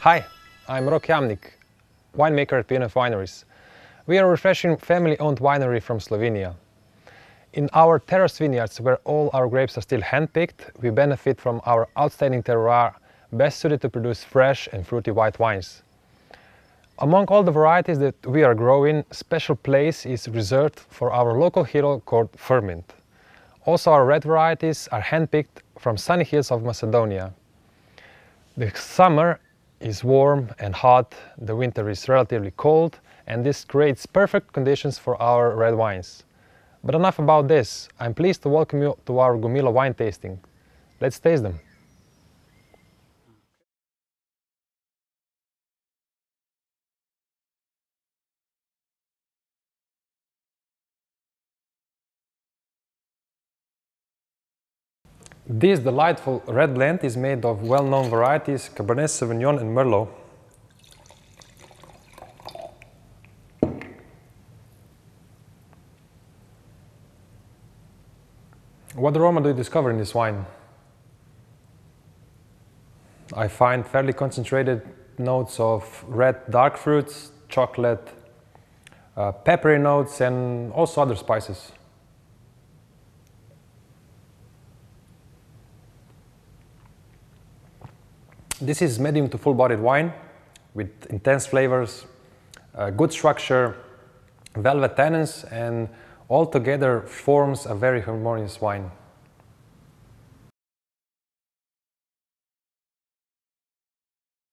Hi, I'm Rok Jamnik, winemaker at PNF Wineries. We are a refreshing family-owned winery from Slovenia. In our terrace vineyards, where all our grapes are still hand-picked, we benefit from our outstanding terroir, best suited to produce fresh and fruity white wines. Among all the varieties that we are growing, special place is reserved for our local hero called Furmint. Also, our red varieties are hand-picked from sunny hills of Macedonia. The summer is warm and hot, the winter is relatively cold, and this creates perfect conditions for our red wines. But enough about this. I'm pleased to welcome you to our Gomila wine tasting. Let's taste them. This delightful red blend is made of well-known varieties Cabernet Sauvignon and Merlot. What aroma do you discover in this wine? I find fairly concentrated notes of red dark fruits, chocolate, peppery notes, and also other spices. This is medium to full-bodied wine with intense flavors, good structure, velvet tannins, and altogether forms a very harmonious wine.